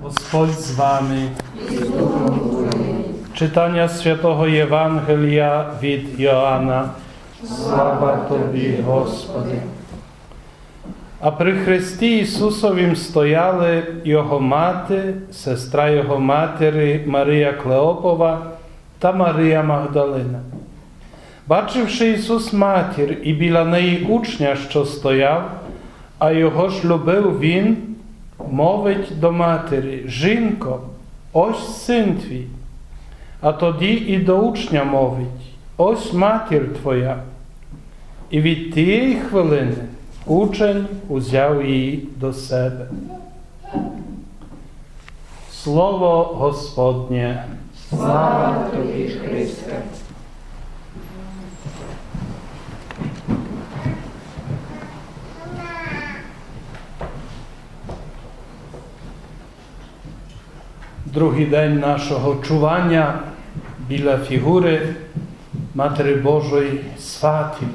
Господь з вами. Читання Святого Євангелія від Йоанна. Слава Тобі, Господи. А при Христі Ісусовім стояли Його мати, сестра Його матері Марія Клеопова та Марія Магдалина. Бачивши Ісус матір і біля неї учня, що стояв, а його ж любив він, мовить до матері: «Жінко, ось син твій». А тоді і до учня мовить: «Ось матір твоя». І від тієї хвилини учень узяв її до себе. Слово Господнє. Слава Тобі, Христе! Другий день нашого чування біля фігури Матері Божої з Фатіми.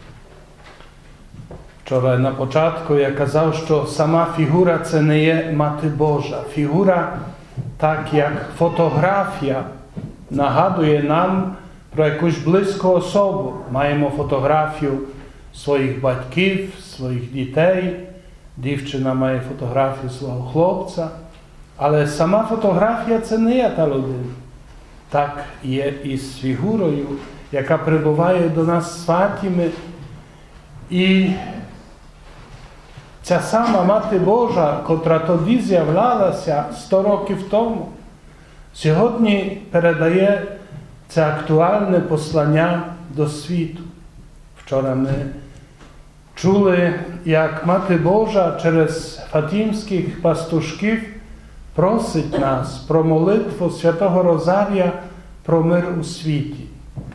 Вчора на початку я казав, що сама фігура – це не є Мати Божа. Фігура, так як фотографія, нагадує нам про якусь близьку особу. Маємо фотографію своїх батьків, своїх дітей, дівчина має фотографію свого хлопця. Але сама фотографія – це не є та людина. Так є і з фігурою, яка прибуває до нас з Фатіми. І ця сама Мати Божа, котра тоді з'являлася 100 років тому, сьогодні передає це актуальне послання до світу. Вчора ми чули, як Мати Божа через фатімських пастушків просить нас про молитву Святого Розарія про мир у світі.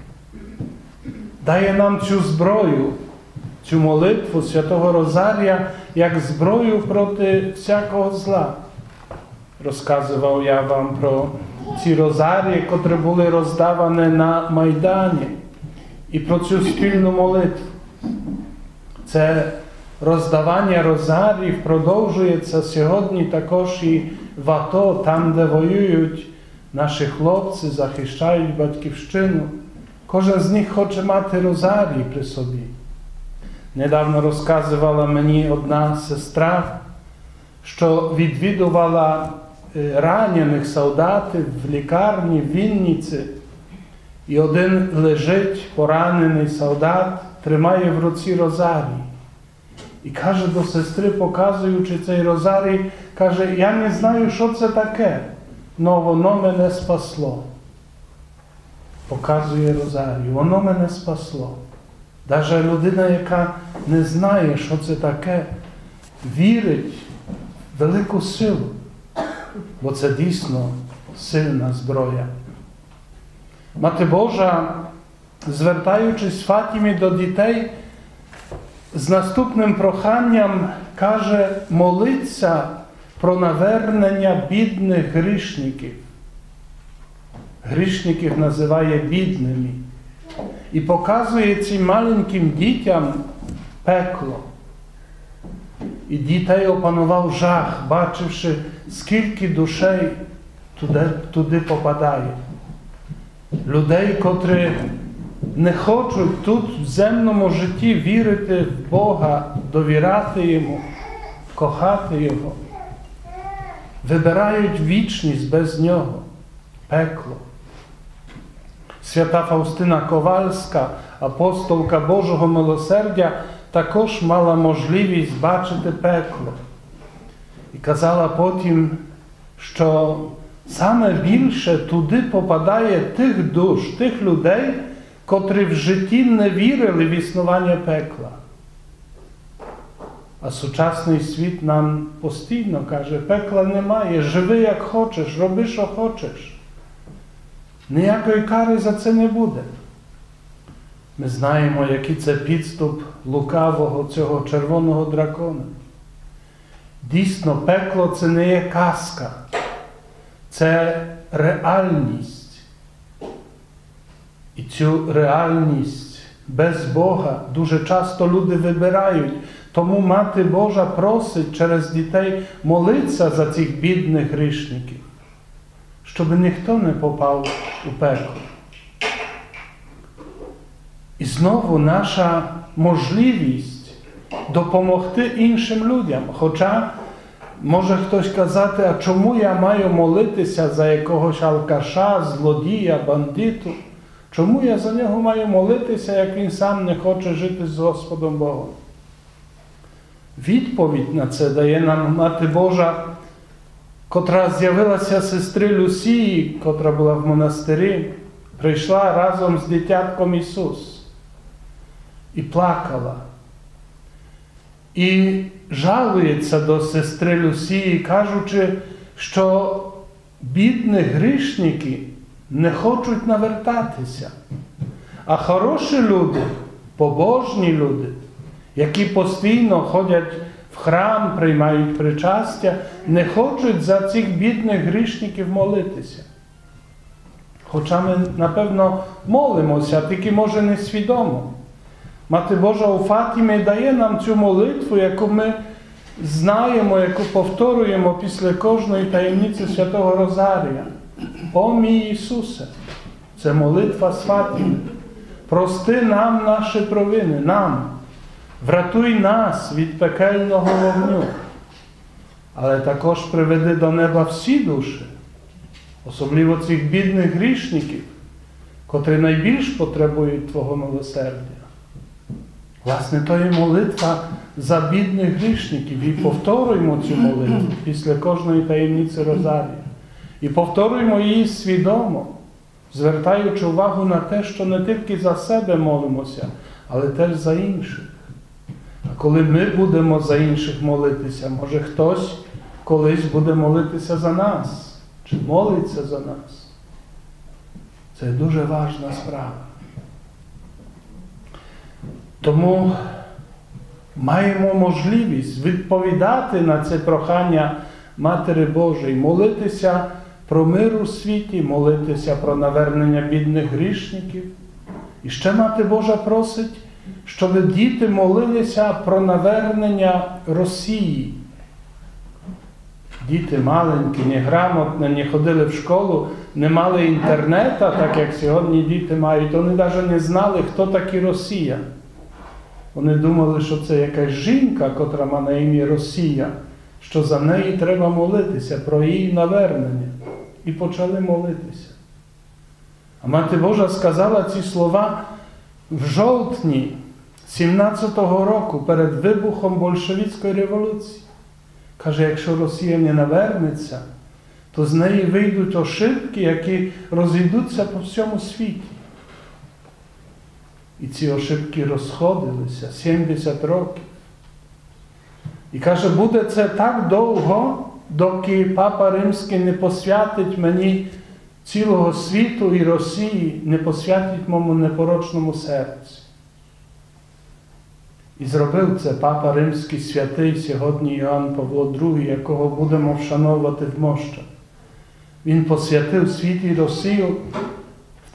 Дає нам цю зброю, цю молитву Святого Розарія, як зброю проти всякого зла. Розказував я вам про ці розарії, котрі були роздавані на Майдані, і про цю спільну молитву. Це роздавання розарів продовжується сьогодні також і в АТО, там, де воюють наші хлопці, захищають батьківщину. Кожен з них хоче мати розарій при собі. Недавно розказувала мені одна сестра, що відвідувала ранених солдатів в лікарні в Вінниці, і один лежить, поранений солдат, тримає в руці розарій. І каже до сестри, показуючи цей розарій, каже: «Я не знаю, що це таке, але воно мене спасло». Показує розарій, воно мене спасло. Навіть людина, яка не знає, що це таке, вірить в велику силу, бо це дійсно сильна зброя. Мати Божа, звертаючись в Фатімі до дітей, з наступним проханням каже молитися про навернення бідних грішників. Грішників називає бідними. І показує цим маленьким дітям пекло. І дітей опанував жах, бачивши, скільки душей туди попадає. Людей, котрі не хочуть тут в земному житті вірити в Бога, довіряти Йому, кохати Його. Вибирають вічність без Нього, пекло. Свята Фаустина Ковальська, апостолка Божого милосердя, також мала можливість бачити пекло. І казала потім, що саме більше туди попадає тих душ, тих людей, котрі в житті не вірили в існування пекла. А сучасний світ нам постійно каже: пекла немає, живи як хочеш, роби, що хочеш. Ніякої кари за це не буде. Ми знаємо, який це підступ лукавого цього червоного дракона. Дійсно, пекло – це не є казка. Це реальність. І цю реальність без Бога дуже часто люди вибирають, Тому Мати Божа просить через дітей молитися за цих бідних грішників, щоб ніхто не попав у пекло. І знову наша можливість допомогти іншим людям. Хоча може хтось казати, а чому я маю молитися за якогось алкаша, злодія, бандиту? Чому я за нього маю молитися, як він сам не хоче жити з Господом Богом? Відповідь на це дає нам Мати Божа, котра з'явилася сестри Люсії, котра була в монастирі, прийшла разом з дитятком Ісус і плакала. І жалується до сестри Люсії, кажучи, що бідні грішники не хочуть навертатися. А хороші люди, побожні люди, які постійно ходять в храм, приймають причастя, не хочуть за цих бідних грішників молитися. Хоча ми, напевно, молимося, тільки, може, несвідомо. Мати Божа у Фатімі дає нам цю молитву, яку ми знаємо, яку повторюємо після кожної таємниці Святого Розарія. О мій Ісусе! Це молитва з Фатіми. Прости нам наші провини, нам. Врятуй нас від пекельного вогню. Але також приведи до неба всі душі, особливо цих бідних грішників, котрі найбільш потребують Твого милосердя. Власне, то є молитва за бідних грішників. І повторюємо цю молитву після кожної таємниці Розарія. І повторюємо її свідомо, звертаючи увагу на те, що не тільки за себе молимося, але теж за інших. А коли ми будемо за інших молитися, може хтось колись буде молитися за нас, чи молиться за нас. Це дуже важна справа. Тому маємо можливість відповідати на це прохання Матері Божої, молитися про мир у світі, молитися про навернення бідних грішників. І ще Мати Божа просить, щоб діти молилися про навернення Росії. Діти маленькі, неграмотні, не ходили в школу, не мали інтернету, так як сьогодні діти мають. Вони навіть не знали, хто такі Росія. Вони думали, що це якась жінка, котра має на ім'я Росія, що за неї треба молитися, про її навернення. І почали молитися. А Мати Божа сказала ці слова в жовтні 17-го року, перед вибухом большевицької революції. Каже, якщо Росія не навернеться, то з неї вийдуть ошибки, які розійдуться по всьому світі. І ці ошибки розходилися 70 років. І каже, буде це так довго, доки Папа Римський не посвятить мені цілого світу і Росії, не посвятить моєму непорочному серцю. І зробив це Папа Римський святий сьогодні Іоанн Павло II, якого будемо вшановувати в Мощах. Він посвятив світ і Росію в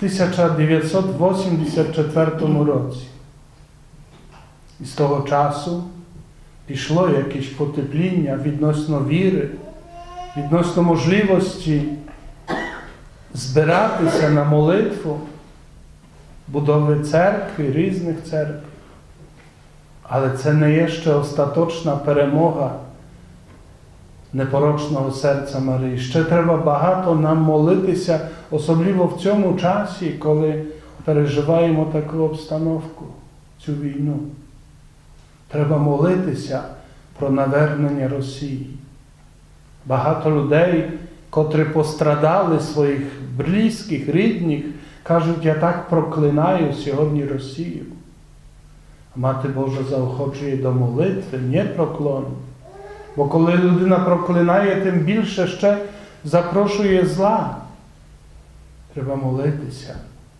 1984 році. І з того часу пішло якесь потепління відносно віри, відносно можливості збиратися на молитву, будови церкви, різних церкв. Але це не є ще остаточна перемога непорочного серця Марії. Ще треба багато нам молитися, особливо в цьому часі, коли переживаємо таку обстановку, цю війну. Треба молитися про навернення Росії. Багато людей, котрі пострадали своїх близьких, рідних, кажуть, я так проклинаю сьогодні Росію. А Мати Божа заохочує до молитви, не проклону. Бо коли людина проклинає, тим більше ще запрошує зла. Треба молитися.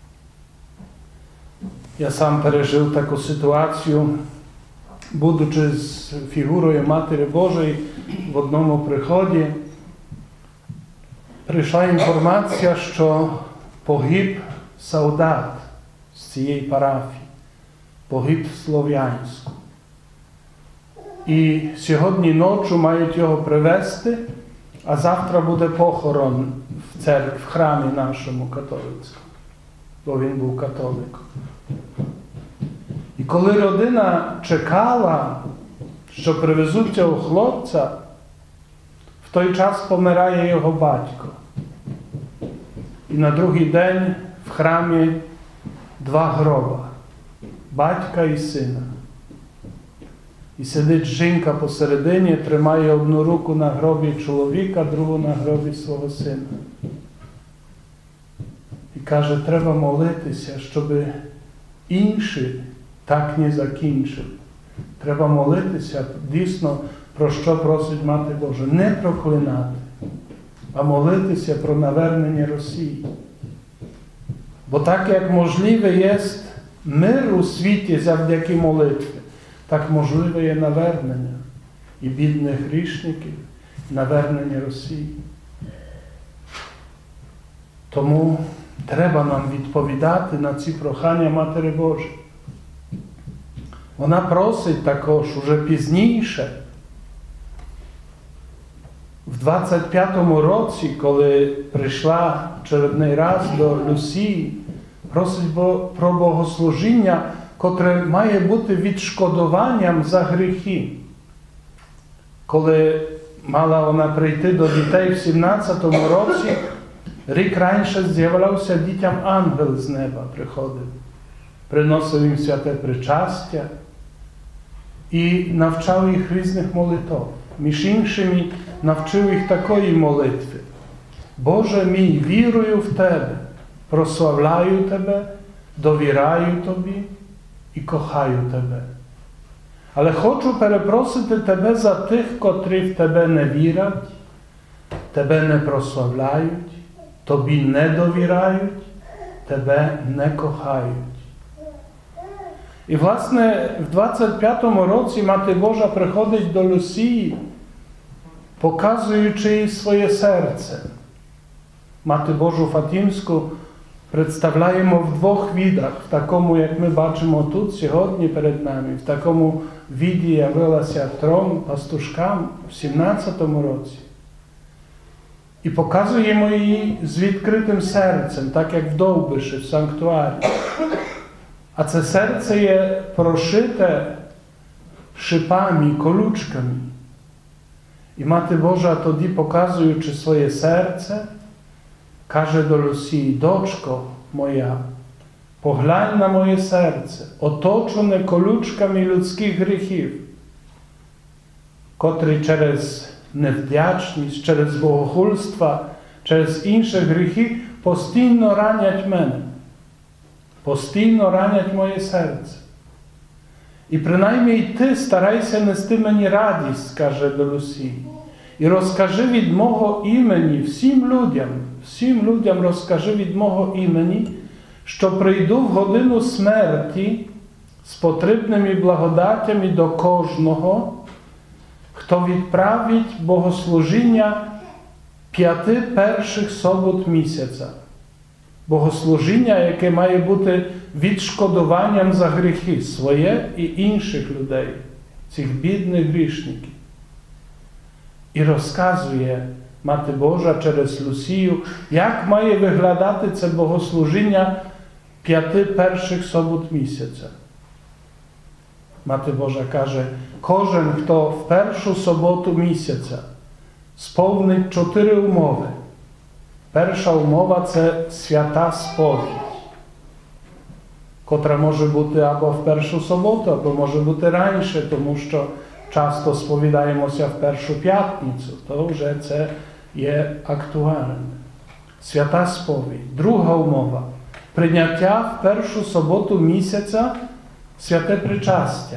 Я сам пережив таку ситуацію, будучи з фігурою Матері Божої в одному приході. Прийшла інформація, що погиб солдат з цієї парафії. Погиб в Слов'янську. І сьогодні ночі мають його привезти, а завтра буде похорон в храмі нашому католицькому, бо він був католиком. І коли родина чекала, що привезуть цього хлопця, в той час помирає його батько. І на другий день в храмі 2 гроба – батька і сина. І сидить жінка посередині, тримає одну руку на гробі чоловіка, другу на гробі свого сина. І каже, треба молитися, щоб інші так не закінчили. Треба молитися, дійсно, про що просить Мати Божа. Не проклинати, а молитися про навернення Росії. Бо так, як можливе є мир у світі завдяки молитві, так можливе є навернення і бідних грішників, навернення Росії. Тому треба нам відповідати на ці прохання Матері Божої. Вона просить також уже пізніше, в 25-му році, коли прийшла черговий раз до Люсії, просить про богослужіння, котре має бути відшкодуванням за гріхи. Коли мала вона прийти до дітей в 17-му році, рік раніше з'являвся дітям ангел з неба, приходив. Приносив їм святе причастя і навчав їх різних молитв. Між іншими, навчив їх такої молитви. Боже мій, вірую в Тебе, прославляю Тебе, довіряю Тобі і кохаю Тебе. Але хочу перепросити Тебе за тих, котрі в Тебе не вірять, Тебе не прославляють, Тобі не довіряють, Тебе не кохають. І, власне, в 25-му році Мати Божа приходить до Люсії, показуючи їй своє серце. Мати Божу Фатімську представляємо в 2 відах, в такому, як ми бачимо тут сьогодні перед нами, в такому віді явилася 3 пастушкам в 17-му році. І показуємо її з відкритим серцем, так як в довбиші, в санктуарі. А це серце є прошите шипами, колючками. І Мати Божа тоді, показуючи своє серце, каже до Люсії: дочко моя, поглянь на моє серце, оточене колючками людських гріхів, котрі через невдячність, через богохульства, через інші гріхи постійно ранять мене. Постійно ранять моє серце. І принаймні ти старайся нести мені радість, каже до Люсії. І розкажи від мого імені всім людям розкажи від мого імені, що прийду в годину смерті з потрібними благодатями до кожного, хто відправить богослужіння 5 перших собот місяця. Богослужіння, яке має бути відшкодуванням за гріхи своє і інших людей, цих бідних грішників. І розказує Мати Божа через Люсію, як має виглядати це богослужіння 5 перших собот місяця. Мати Божа каже, кожен, хто в першу суботу місяця сповнить 4 умови. Перша умова – це свята сповідь, котра може бути або в першу суботу, або може бути раніше, тому що часто сповідаємося в першу п'ятницю, то вже це є актуальне. Свята сповідь. Друга умова – прийняття в першу суботу місяця святе причастя.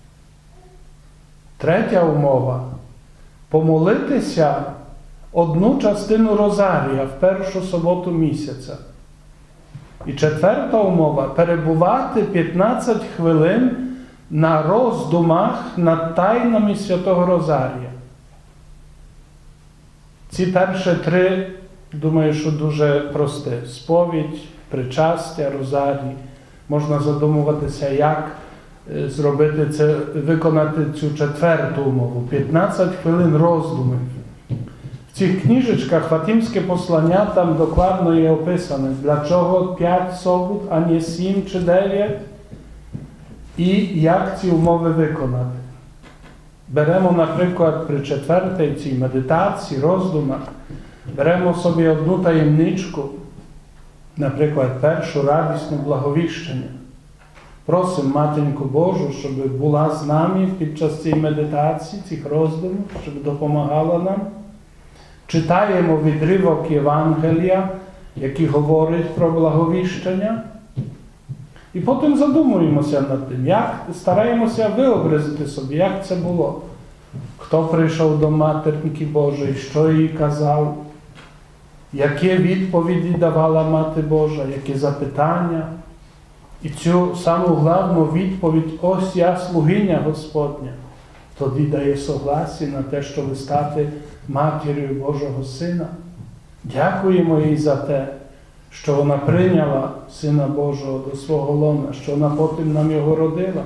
Третя умова – помолитися одну частину розарія в першу суботу місяця. І четверта умова – перебувати 15 хвилин на роздумах над тайнами Святого Розарія. Ці перші 3, думаю, що дуже прості. Сповідь, причастя, розарій. Можна задумуватися, як зробити це, виконати цю четверту умову. 15 хвилин роздумів. В цих книжечках Фатимське послання там докладно є описане, для чого 5 собот, а не 7 чи 9, і як ці умови виконати. Беремо, наприклад, при четвертій цій медитації, роздумах, беремо собі одну таємничку, наприклад, першу радісну благовіщення. Просимо Матінку Божу, щоб була з нами під час цієї медитації, цих роздумів, щоб допомагала нам. Читаємо відривок Євангелія, який говорить про благовіщення. І потім задумуємося над тим, як стараємося виобразити собі, як це було. Хто прийшов до Матінки Божої, що їй казав, які відповіді давала Мати Божа, які запитання. І цю саму головну відповідь, ось я слугиня Господня, тоді дає согласі на те, щоб стати матір'ю Божого Сина. Дякуємо їй за те, що вона прийняла Сина Божого до свого лона, що вона потім нам його родила.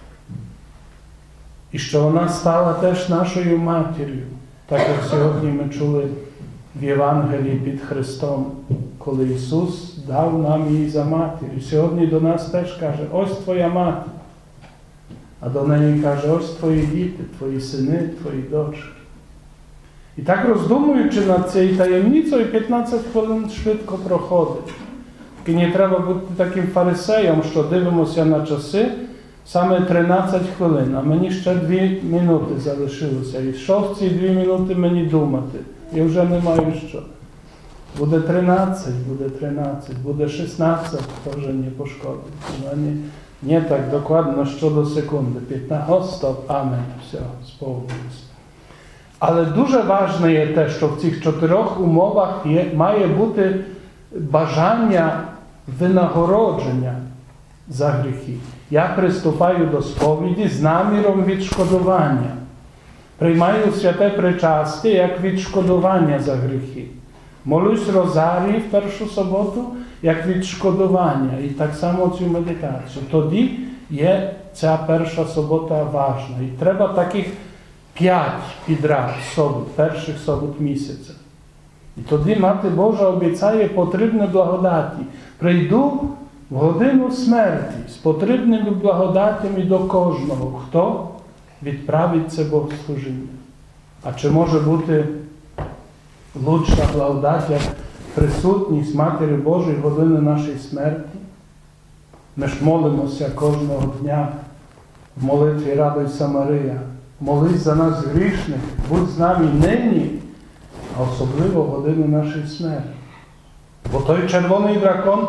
І що вона стала теж нашою матір'ю, так як сьогодні ми чули в Євангелії під Христом, коли Ісус дав нам її за матір. І сьогодні до нас теж каже, ось твоя мати. А до неї каже, ось твої діти, твої сини, твої дочки. І так роздумуючи над цією таємницею, 15 хвилин швидко проходить. І не треба бути таким фарисеєм, що дивимося на часи, саме 13 хвилин, а мені ще 2 минути залишилося. І що в ці 2 минути мені думати? І вже не маю що. Буде 13, буде 16, теж не пошкодить. Не так докладно, що до секунди. 15, о, стоп, амен, все, сповнилося. Але дуже важливе є те, що в цих 4 умовах має бути бажання винагородження за гріхи. Я приступаю до сповіді з наміром відшкодування. Приймаю святе причастя як відшкодування за гріхи. Молюсь розарій в першу суботу як відшкодування. І так само цю медитацію. Тоді є ця перша субота важна. І треба таких 5 підряд собот, перших собот місяця. І тоді Мати Божа обіцяє потрібні благодаті. Прийду в годину смерті з потрібними благодатями до кожного, хто відправить це богослужіння. А чи може бути лучша благодать, як присутність Матері Божої в години нашої смерті? Ми ж молимося кожного дня в молитві «Радуйся, Марія». Молись за нас грішних, будь з нами нині, а особливо в годину нашої смерті. Бо той червоний дракон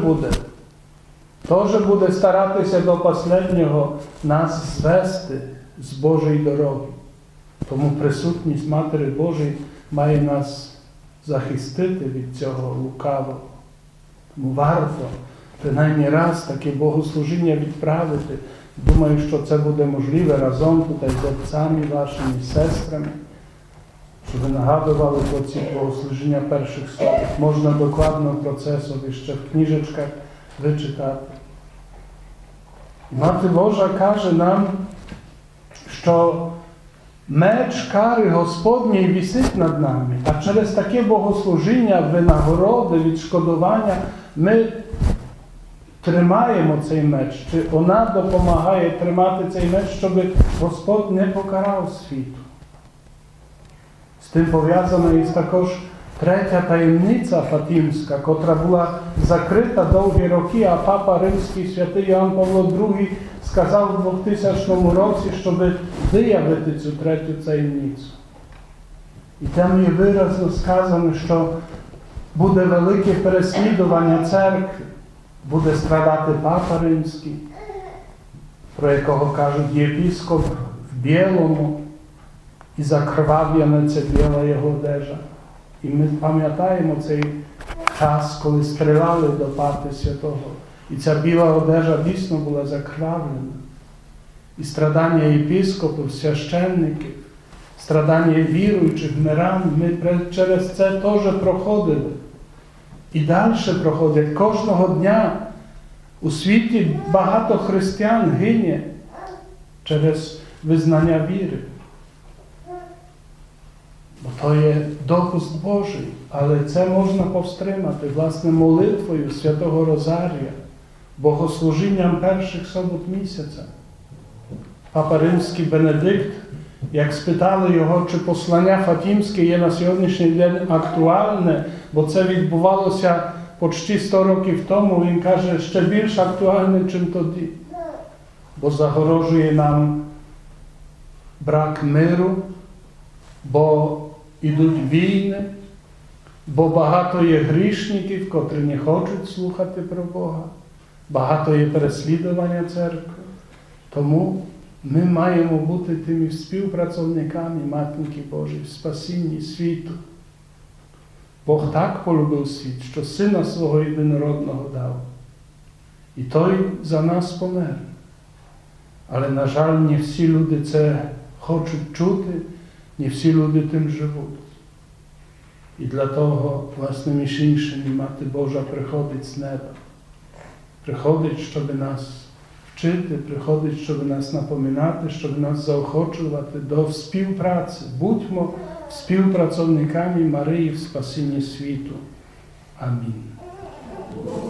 теж буде старатися до останнього нас звести з Божої дороги. Тому присутність Матері Божої має нас захистити від цього лукавого. Тому варто принаймні раз таке богослужіння відправити. Думаю, що це буде можливе разом тут з отцями вашими, з сестрами, щоб ви нагадували про ці богослужіння перших собот. Можна докладно про це собі ще в книжечках вичитати. Мати Божа каже нам, що меч кари Господньої висить над нами, а через таке богослужіння, винагороди, відшкодування ми тримаємо цей меч, чи вона допомагає тримати цей меч, щоб Господь не покарав світу. З тим пов'язана є також третя таємниця Фатимська, котра була закрита довгі роки, а Папа Римський святий Іоанн Павло II сказав у 2000 році, щоб виявити цю третю таємницю. І там є виразно сказано, що буде велике переслідування церкви, буде страдати Папа Римський, про якого кажуть єпископ в білому, і закривав'яна ця біла його одежа. І ми пам'ятаємо цей час, коли стріляли до Папи Святого. І ця біла одежа дійсно була закривавлена. І страдання єпископів, священників, страдання віруючих, мирян, ми через це теж проходили. І далі проходять. Кожного дня у світі багато християн гине через визнання віри. Бо то є допуск Божий, але це можна повстримати, власне, молитвою Святого Розарія, богослужінням перших собот місяця. Папа Римський Бенедикт, як спитали його, чи послання Фатімське є на сьогоднішній день актуальне, бо це відбувалося почти 100 років тому, він каже, ще більш актуальне, ніж тоді. Бо загрожує нам брак миру, бо ідуть війни, бо багато є грішників, котрі не хочуть слухати про Бога, багато є переслідування церкви. Тому ми маємо бути тими співпрацівниками Матінки Божої в спасінні світу. Бог так полюбив світ, що Сина свого єдинородного дав. І Той за нас помер. Але, на жаль, не всі люди це хочуть чути, не всі люди тим живуть. І для того, власне, між іншими, Мати Божа приходить з неба. Приходить, щоб нас вчити, приходить, щоб нас напоминати, щоб нас заохочувати до співпраці. Будьмо співпрацівниками Марії в спасінні світу. Амінь.